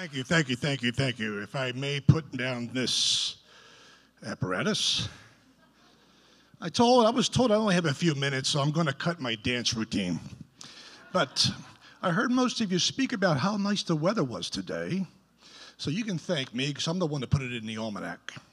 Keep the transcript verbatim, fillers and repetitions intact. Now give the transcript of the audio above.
Thank you, thank you, thank you, thank you. If I may put down this apparatus. I told, I was told I only have a few minutes, so I'm going to cut my dance routine. But I heard most of you speak about how nice the weather was today. So you can thank me, because I'm the one that put it in the almanac.